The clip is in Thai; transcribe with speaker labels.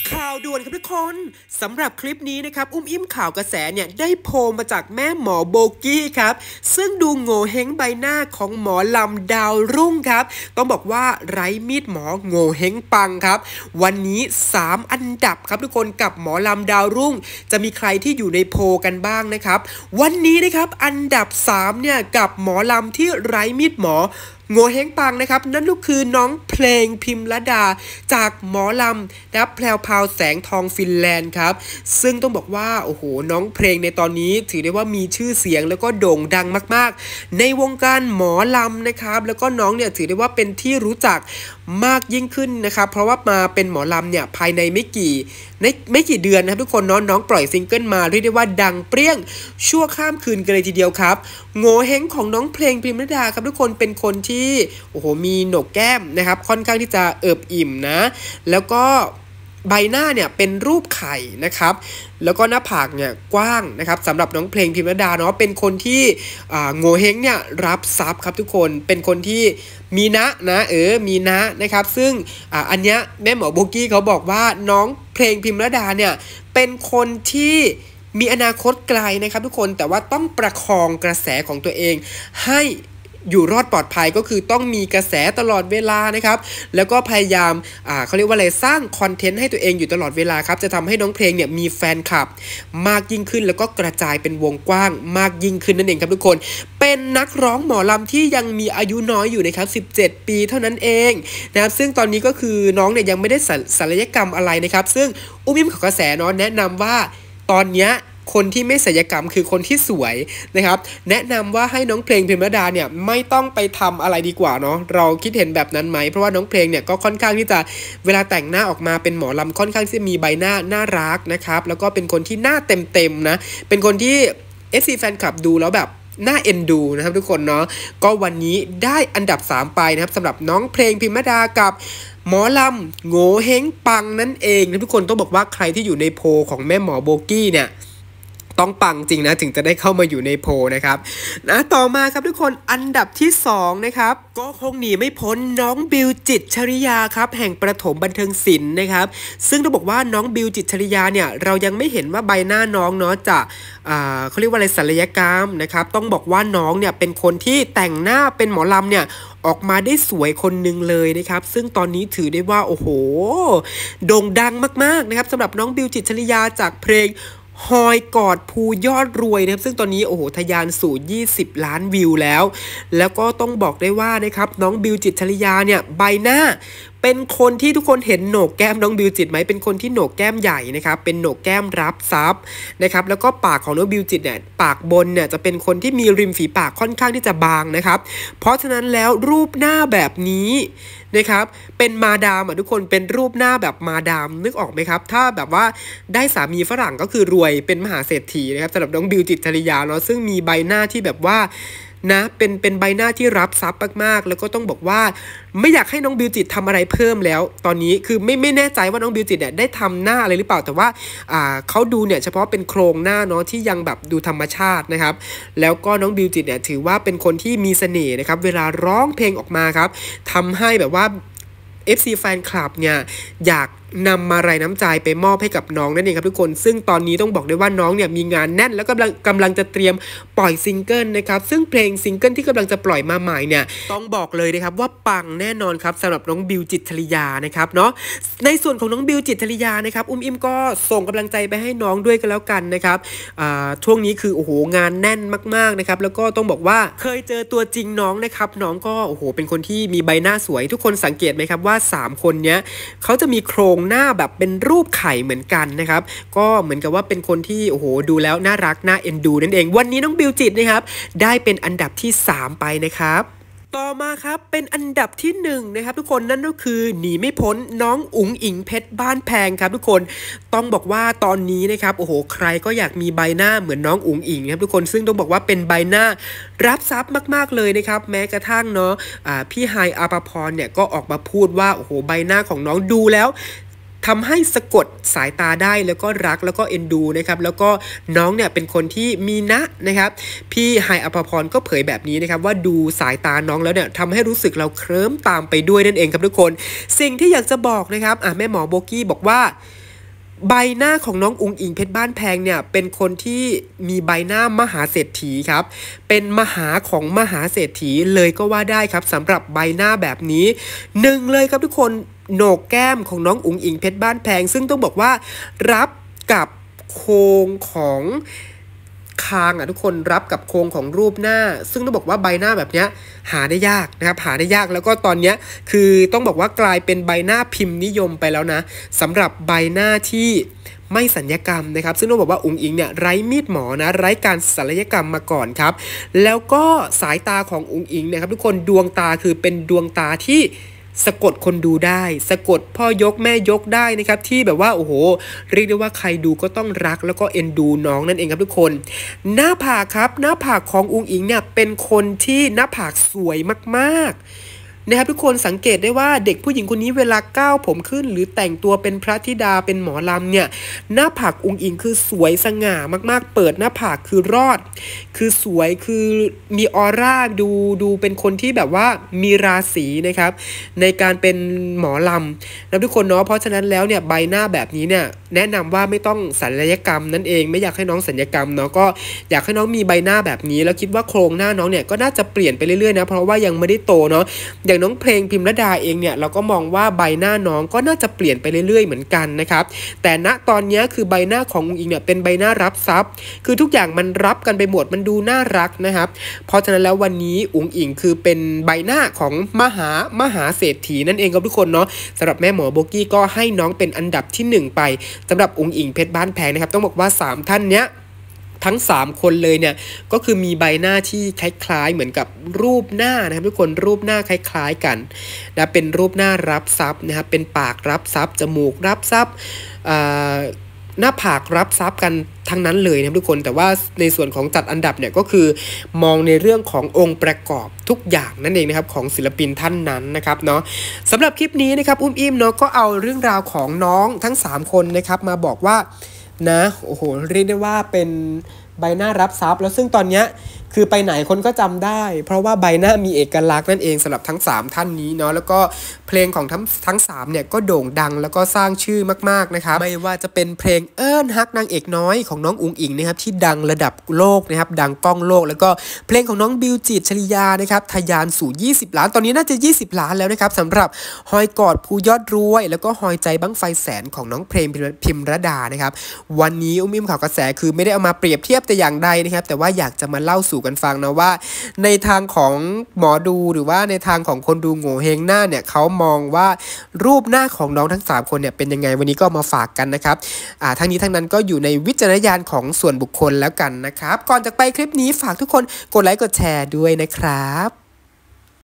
Speaker 1: ข่าวด่วนครับทุกคนสำหรับคลิปนี้นะครับอิ่มข่าวกระแสเนี่ยได้โพลมาจากแม่หมอโบกี้ครับซึ่งดูโง่เฮงใบหน้าของหมอลำดาวรุ่งครับต้องบอกว่าไร้มีดหมอโง่เฮงปังครับวันนี้3อันดับครับทุกคนกับหมอลำดาวรุ่งจะมีใครที่อยู่ในโพลกันบ้างนะครับวันนี้นะครับอันดับ3เนี่ยกับหมอลำที่ไร้มีดหมอโง่เฮงปังนะครับนั่นก็คือน้องเพลงพิมรดาจากหมอลำนะแพรวพราวแสงทองฟินแลนด์ครับซึ่งต้องบอกว่าโอ้โหน้องเพลงในตอนนี้ถือได้ว่ามีชื่อเสียงแล้วก็โด่งดังมากๆในวงการหมอลำนะครับแล้วก็น้องเนี่ยถือได้ว่าเป็นที่รู้จักมากยิ่งขึ้นนะครับเพราะว่ามาเป็นหมอลำเนี่ยภายในไม่กี่เดือนนะครับทุกคนน้องปล่อยซิงเกิลมาเรียกได้ว่าดังเปรี้ยงชั่วข้ามคืนกันเลยทีเดียวครับโง่เฮงของน้องเพลงพิมรดาครับทุกคนเป็นคนที่โอ้โหมีโหนกแก้มนะครับค่อนข้างที่จะเอิบอิ่มนะแล้วก็ใบหน้าเนี่ยเป็นรูปไข่นะครับแล้วก็หน้าผากเนี่ยกว้างนะครับสำหรับน้องเพลงพิมรดาเนาะเป็นคนที่โง่เฮงเนี่ยรับทรัพย์ครับทุกคนเป็นคนที่มีมีนะครับซึ่งอันเนี้ยแม่หมอโบกี้เขาบอกว่าน้องเพลงพิมรดาเนี่ยเป็นคนที่มีอนาคตไกลนะครับทุกคนแต่ว่าต้องประคองกระแสของตัวเองให้อยู่รอดปลอดภัยก็คือต้องมีกระแสตลอดเวลานะครับแล้วก็พยายามเขาเรียกว่าอะไรสร้างคอนเทนต์ให้ตัวเองอยู่ตลอดเวลาครับจะทำให้น้องเพลงเนี่ยมีแฟนคลับมากยิ่งขึ้นแล้วก็กระจายเป็นวงกว้างมากยิ่งขึ้นนั่นเองครับทุกคนเป็นนักร้องหมอลำที่ยังมีอายุน้อยอยู่นะครับ17 ปีเท่านั้นเองนะครับซึ่งตอนนี้ก็คือน้องเนี่ยยังไม่ได้ศัลยกรรมอะไรนะครับซึ่งอิ่มของกระแสเนาะแนะนำว่าตอนเนี้ยคนที่ไม่ศัลยกรรมคือคนที่สวยนะครับแนะนำว่าให้น้องเพลงพิมรดาเนี่ยไม่ต้องไปทำอะไรดีกว่าเนาะเราคิดเห็นแบบนั้นไหมเพราะว่าน้องเพลงเนี่ยก็ค่อนข้างที่จะเวลาแต่งหน้าออกมาเป็นหมอลำค่อนข้างที่จะมีใบหน้าน่ารักนะครับแล้วก็เป็นคนที่หน้าเต็มนะเป็นคนที่ FC แฟนคลับดูแล้วแบบน่าเอ็นดูนะครับทุกคนเนาะก็วันนี้ได้อันดับ3ไปนะครับสำหรับน้องเพลงพิมรดากับหมอลำโง่เฮงปังนั่นเองนะทุกคนต้องบอกว่าใครที่อยู่ในโพลของแม่หมอโบกี้เนี่ยต้องปังจริงนะถึงจะได้เข้ามาอยู่ในโพลนะครับต่อมาครับทุกคนอันดับที่2นะครับก็คงหนีไม่พ้นน้องบิวจิตรชริยาครับแห่งประถมบันเทิงศิลป์นะครับซึ่งต้องบอกว่าน้องบิวจิตรชริยาเนี่ยเรายังไม่เห็นว่าใบหน้าน้องเนาะจะเขาเรียกว่าอะไรศัลยกรรมนะครับต้องบอกว่าน้องเนี่ยเป็นคนที่แต่งหน้าเป็นหมอลำเนี่ยออกมาได้สวยคนหนึ่งเลยนะครับซึ่งตอนนี้ถือได้ว่าโอ้โหโด่งดังมากๆนะครับสำหรับน้องบิวจิตรชริยาจากเพลงฮอยกอดภูยอดรวยนะครับซึ่งตอนนี้โอ้โหทะยานสู่20 ล้านวิวแล้วก็ต้องบอกได้ว่านะครับน้องบิวจิตรชริยาเนี่ยใบหน้าเป็นคนที่ทุกคนเห็นโหนกแก้มน้องบิวจิตรไหมเป็นคนที่โหนกแก้มใหญ่นะครับเป็นโหนกแก้มรับซับนะครับแล้วก็ปากของน้องบิวจิตรเนี่ยปากบนเนี่ยจะเป็นคนที่มีริมฝีปากค่อนข้างที่จะบางนะครับเพราะฉะนั้นแล้วรูปหน้าแบบนี้นะครับเป็นมาดามทุกคนเป็นรูปหน้าแบบมาดามนึกออกไหมครับถ้าแบบว่าได้สามีฝรั่งก็คือรวยเป็นมหาเศรษฐีนะครับสำหรับน้องบิวจิตรชริยาเนาะซึ่งมีใบหน้าที่แบบว่านะเป็นใบหน้าที่รับซับมากๆแล้วก็ต้องบอกว่าไม่อยากให้น้องบิวจิตรทำอะไรเพิ่มแล้วตอนนี้คือไม่แน่ใจว่าน้องบิวจิตรเนี่ยได้ทำหน้าอะไรหรือเปล่าแต่ว่าเขาดูเนี่ยเฉพาะเป็นโครงหน้าเนาะที่ยังแบบดูธรรมชาตินะครับแล้วก็น้องบิวจิตรเนี่ยถือว่าเป็นคนที่มีเสน่ห์นะครับเวลาร้องเพลงออกมาครับทำให้แบบว่าFC แฟนคลับเนี่ยอยากนำมาลัยน้ำใจไปมอบให้กับน้องนั่นเองครับทุกคนซึ่งตอนนี้ต้องบอกได้ว่าน้องเนี่ยมีงานแน่นแล้วกำลังจะเตรียมปล่อยซิงเกิลนะครับซึ่งเพลงซิงเกิลที่กำลังจะปล่อยมาใหม่เนี่ยต้องบอกเลยนะครับว่าปังแน่นอนครับสำหรับน้องบิวจิตรชริยานะครับเนาะในส่วนของน้องบิวจิตรชริยานะครับอิ่มก็ส่งกำลังใจไปให้น้องด้วยกันแล้วกันนะครับช่วงนี้คือโอ้โหงานแน่นมากๆนะครับแล้วก็ต้องบอกว่าเคยเจอตัวจริงน้องนะครับน้องก็โอ้โหเป็นคนที่มีใบหน้าสวยทุกคนสังเกตไหมครับว่า3คนเนี้ยเขาจะมีโครงหน้าแบบเป็นรูปไข่เหมือนกันนะครับก็เหมือนกับว่าเป็นคนที่โอ้โหดูแล้วน่ารักน่าเอ็นดูนั่นเองวันนี้น้องบิวจิตรนะครับได้เป็นอันดับที่3ไปนะครับต่อมาครับเป็นอันดับที่1นะครับทุกคนนั่นก็คือหนีไม่พ้นน้องอุ๋งอิงเพชรบ้านแพงครับทุกคนต้องบอกว่าตอนนี้นะครับโอ้โหใครก็อยากมีใบหน้าเหมือนน้องอุ๋งอิงครับทุกคนซึ่งต้องบอกว่าเป็นใบหน้ารับทรัพย์มากๆเลยนะครับแม้กระทั่งเนาะพี่ไฮอาภพรเนี่ยก็ออกมาพูดว่าโอ้โหใบหน้าของน้องดูแล้วทำให้สะกดสายตาได้แล้วก็รักแล้วก็เอ็นดูนะครับแล้วก็น้องเนี่ยเป็นคนที่มีนะครับพี่ไฮอภพรก็เผยแบบนี้นะครับว่าดูสายตาน้องแล้วเนี่ยทำให้รู้สึกเราเคลิ้มตามไปด้วยนั่นเองครับทุกคนสิ่งที่อยากจะบอกนะครับแม่หมอโบกี้บอกว่าใบหน้าของน้องอุ๋งอิงเพชรบ้านแพงเนี่ยเป็นคนที่มีใบหน้ามหาเศรษฐีครับเป็นมหาของมหาเศรษฐีเลยก็ว่าได้ครับสำหรับใบหน้าแบบนี้หนึ่งเลยครับทุกคนโหนกแก้มของน้องอุ๋งอิงเพชรบ้านแพงซึ่งต้องบอกว่ารับกับโครงของคางทุกคนรับกับโครงของรูปหน้าซึ่งต้องบอกว่าใบหน้าแบบนี้หาได้ยากนะครับหาได้ยากแล้วก็ตอนนี้คือต้องบอกว่ากลายเป็นใบหน้าพิมพ์นิยมไปแล้วนะสำหรับใบหน้าที่ไม่สัญญกรรมนะครับซึ่งต้องบอกว่าอุ๋งอิงเนี่ยไร้มีดหมอนะไร้การศัลยกรรมมาก่อนครับแล้วก็สายตาของอุ๋งอิงนะครับทุกคนดวงตาคือเป็นดวงตาที่สะกดคนดูได้สะกดพ่อยกแม่ยกได้นะครับที่แบบว่าโอ้โหเรียกได้ว่าใครดูก็ต้องรักแล้วก็เอ็นดูน้องนั่นเองครับทุกคนหน้าผากครับหน้าผากของอุ๋งอิงเนี่ยเป็นคนที่หน้าผากสวยมากๆนะครับทุกคนสังเกตได้ว่าเด็กผู้หญิงคนนี้เวลาก้าวผมขึ้นหรือแต่งตัวเป็นพระธิดาเป็นหมอลำเนี่ยหน้าผากอุ๋งอิงคือสวยสง่ามากๆเปิดหน้าผากคือรอดคือสวยคือมีออร่าดูเป็นคนที่แบบว่ามีราศีนะครับในการเป็นหมอลำนะทุกคนเนาะเพราะฉะนั้นแล้วเนี่ยใบหน้าแบบนี้เนี่ยแนะนำว่าไม่ต้องศัลยกรรมนั่นเองไม่อยากให้น้องศัลยกรรมเนาะก็อยากให้น้องมีใบหน้าแบบนี้แล้วคิดว่าโครงหน้าน้องเนี่ยก็น่าจะเปลี่ยนไปเรื่อยๆนะเพราะว่ายังไม่ได้โตเนาะอย่างน้องเพลงพิมรดาเองเนี่ยเราก็มองว่าใบหน้าน้องก็น่าจะเปลี่ยนไปเรื่อยๆเหมือนกันนะครับแต่ณตอนนี้คือใบหน้าของอุ๋งอิงเนี่ยเป็นใบหน้ารับทรัพย์คือทุกอย่างมันรับกันไปหมดมันดูน่ารักนะครับเพราะฉะนั้นแล้ววันนี้อุ๋งอิงคือเป็นใบหน้าของมหาเศรษฐีนั่นเองครับทุกคนเนาะสำหรับแม่หมอโบกี้ก็ให้น้องเป็นอันดับที่1ไปสำหรับอุ๋งอิงเพชรบ้านแพงนะครับต้องบอกว่า3ท่านเนี้ยทั้ง3คนเลยเนี่ยก็คือมีใบหน้าที่คล้ายๆเหมือนกับรูปหน้านะครับทุกคนรูปหน้าคล้ายๆกันนะเป็นรูปหน้ารับทรัพย์นะครับเป็นปากรับทรัพย์จมูกรับทรัพย์หน้าผากรับทรัพย์กันทั้งนั้นเลยนะครับทุกคนแต่ว่าในส่วนของจัดอันดับเนี่ยก็คือมองในเรื่องขององค์ประกอบทุกอย่างนั่นเองนะครับของศิลปินท่านนั้นนะครับเนาะสำหรับคลิปนี้นะครับอุ้มอิ่มเนาะก็เอาเรื่องราวของน้องทั้ง3คนนะครับมาบอกว่านะโอ้โหเรียกได้ว่าเป็นใบหน้ารับทรัพย์แล้วซึ่งตอนเนี้ยคือไปไหนคนก็จำได้เพราะว่าใบหน้ามีเอกลักษณ์นั่นเองสำหรับทั้ง3ท่านนี้เนาะแล้วก็เพลงของทั้ง3เนี่ยก็โด่งดังแล้วก็สร้างชื่อมากๆนะครับไม่ว่าจะเป็นเพลงเอิ้นฮักนางเอกน้อยของน้องอุ๋งอิงนะครับที่ดังระดับโลกนะครับดังก้องโลกแล้วก็เพลงของน้องบิวจิตรชลิยานะครับทะยานสู่20ล้านตอนนี้น่าจะ20ล้านแล้วนะครับสำหรับหอยกอดภูยอดรวยแล้วก็หอยใจบั้งไฟแสนของน้องเพลงพิมรดานะครับวันนี้อุ้มอิ่มข่าวกระแสคือไม่ได้เอามาเปรียบเทียบแต่อย่างใดนะครับแต่ว่าอยากจะมาเล่าสู่กันฟังนะว่าในทางของหมอดูหรือว่าในทางของคนดูโง่เฮงหน้าเนี่ยเขามองว่ารูปหน้าของน้องทั้ง3คนเนี่ยเป็นยังไงวันนี้ก็มาฝากกันนะครับทั้งนี้ทั้งนั้นก็อยู่ในวิจารณญาณของส่วนบุคคลแล้วกันนะครับก่อนจากไปคลิปนี้ฝากทุกคนกดไลค์กดแชร์ด้วยนะครับ